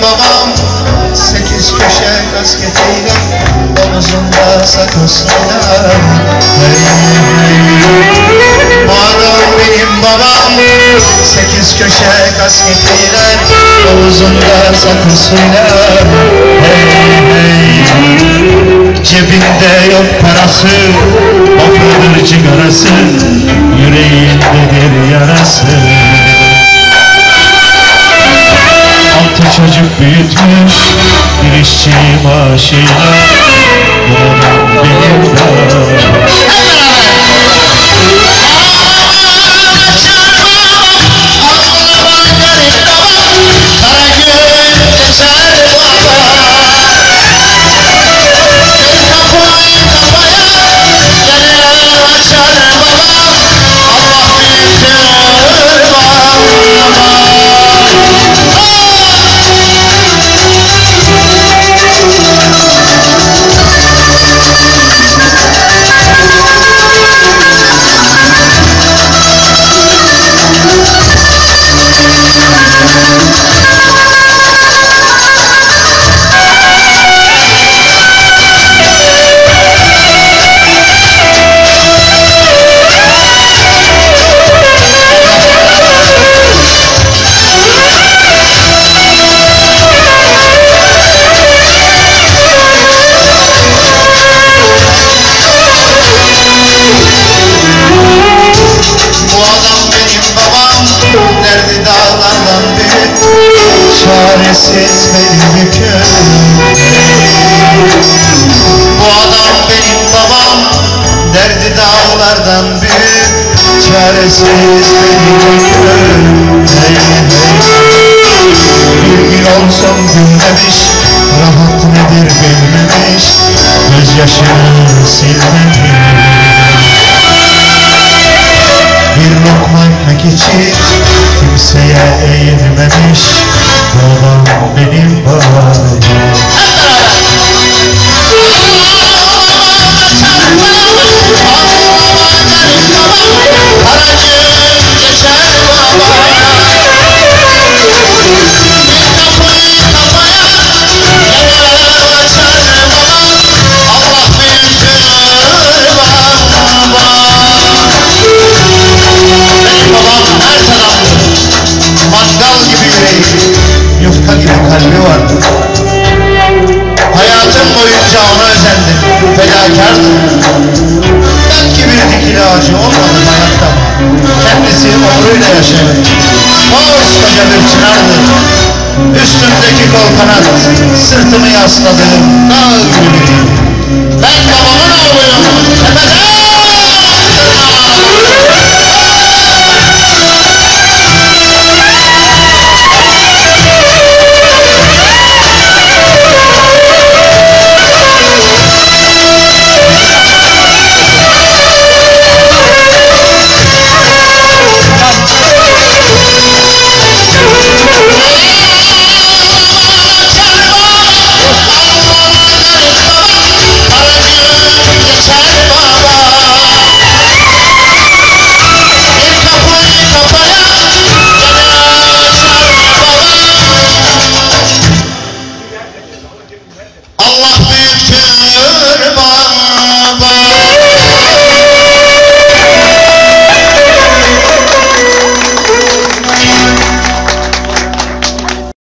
babam, 8 köşe kasketiyle, omuzunda sakosuyla. Hey hey. Bu adam benim babam, 8 köşe kasketiyle, omuzunda sakosuyla. Hey hey. Cebinde yok parası, bakırdır cigarası, yüreğindedir yarası. 6 çocuk büyütmüş bir işçi maaşıyla, bu adam benim babam. Çaresiz benim yüküm. Bu adam benim babam, derdi dağlardan büyük. Çaresiz benim yüküm. Hey hey. Bir gün olsun gülmemiş, rahat nedir bilmemiş, gözyaşını silmemiş. Bir lokma ekmek için kimseye eğilmemiş, babam benim babam. Yufka gibi kalbi vardı. Hayatım boyunca ona özendim, fedakardı. Belki bir dikili ağacı olmadı hayatta, kendisi onuruyla yaşadı. Koskoca bir çınardı. Üstümdeki kol kanat, sırtımı yasladığım dağ gibi. Ben babamın oğluyum, tepeden